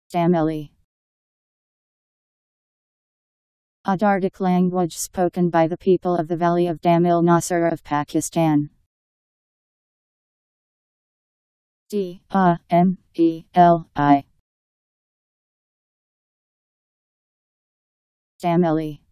Dameli. A Dardic language spoken by the people of the valley of Damil-Nasar of Pakistan. Dameli.